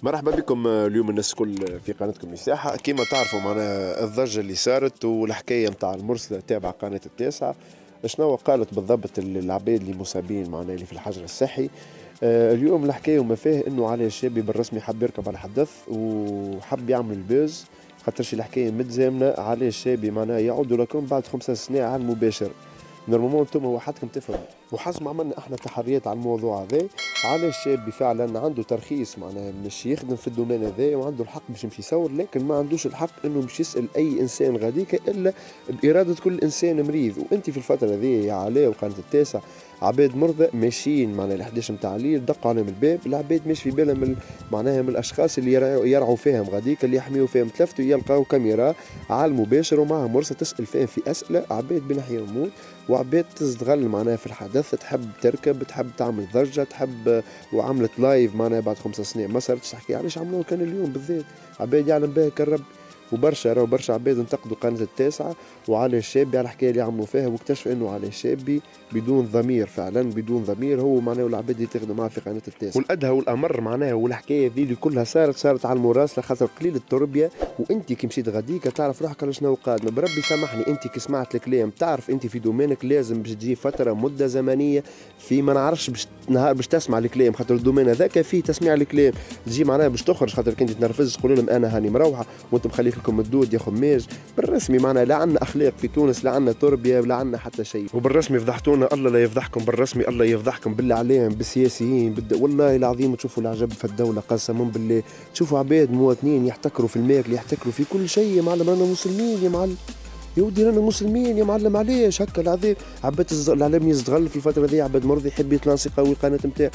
مرحبا بكم اليوم الناس الكل في قناتكم مساحة. كما تعرفوا معنا الضجة اللي صارت والحكاية متاع المرسلة تابع قناة التاسعة. شنو قالت بالضبط العباد اللي مصابين معنا اللي في الحجر الصحي؟ اليوم الحكاية وما فيه انه علي الشابي بالرسمي حب يركب على حدث وحب يعمل البوز، خاطرش الحكاية متزامنة علي الشابي معناها يعودوا لكم بعد 5 سنين على المباشر. نورمالمون انتم وحدكم تفهموا، وحسب ما عملنا احنا تحريات على الموضوع هذا على الشاب فعلا عنده ترخيص معناها مش يخدم في الدومين هذا وعنده الحق باش يمشي يصور، لكن ما عندوش الحق انه مش يسال اي انسان غاديك الا باراده كل انسان مريض. وانت في الفتره هذه يا علاء وقناه التاسع عباد مرضى ماشيين معناها ال 11 نتاع الليل دقوا عليهم الباب، العباد مش في بالهم معناها من الاشخاص اللي يرعوا فيهم غاديك اللي يحميوا فيهم، تلفتوا يلقاو كاميرا على المباشر ومعها مرسى تسال فيهم في اسئله، عباد بين حياه وموت وعباد تستغل معناها في الحدث، تحب تركب تحب تعمل ضجه تحب، وعملت لايف معناها بعد 5 سنين ما صارتش تحكي علاش عملوه كان اليوم بالذات، عباد يعلم بها كالرب. وبرشا راهو برشا عباد انتقدوا قناة التاسعة وعلي الشابي على الحكاية اللي عملوا فيها، واكتشفوا انه علي الشابي بدون ضمير، فعلا بدون ضمير هو معناه والعباد اللي تخدم معاه في قناة التاسعة. والادهى والامر معناها والحكاية ذي اللي كلها صارت على المراسلة، خاطر قليل التربية. وانت كي مشيت غاديك تعرف روحك على شنو قادمة، بربي سامحني انت كي سمعت الكلام تعرف انت في دومينك لازم باش تجي فترة مدة زمنية في ما نعرفش باش نهار باش تسمع الكلام، خاطر الدومين هذاك فيه تسميع الكلام، تجي معناها باش تخرج خاطر كنت تنرفز تقول لهم انا هاني مروحة وانتم مخليك لكم الدود يا خماج. بالرسمي معناها لا عندنا اخلاق في تونس، لا عندنا تربيه ولا عندنا حتى شيء، وبالرسمي فضحتونا. الله لا يفضحكم، بالرسمي الله يفضحكم بالله عليهم بالسياسيين والله العظيم تشوفوا العجب في الدوله قسما بالله، تشوفوا عباد مواطنين يحتكروا في الماكل يحتكروا في كل شيء. يا معلم رانا مسلمين يا معلم، يا ودي رانا مسلمين يا معلم، علاش هكا العذاب؟ عباد الاعلام يستغل في الفتره ذي، عباد مرضي يحب يتلانسي قوي القناه نتاع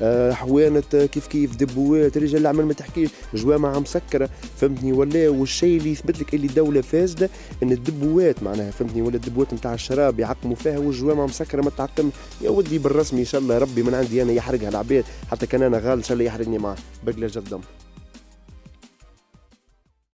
حوانت كيف دبوات رجال الاعمال ما تحكيش جوامع مسكره فهمتني، ولا والشيء اللي يثبت لك اللي الدوله فاسده ان الدبوات معناها فهمتني، ولا الدبوات نتاع الشراب يعقموا فيها والجوامع مسكره ما تعقم. يا ودي بالرسمي ان شاء الله ربي من عندي انا يحرقها العباد، حتى كان انا غال ان شاء الله يحرقني معاه بقله جدم.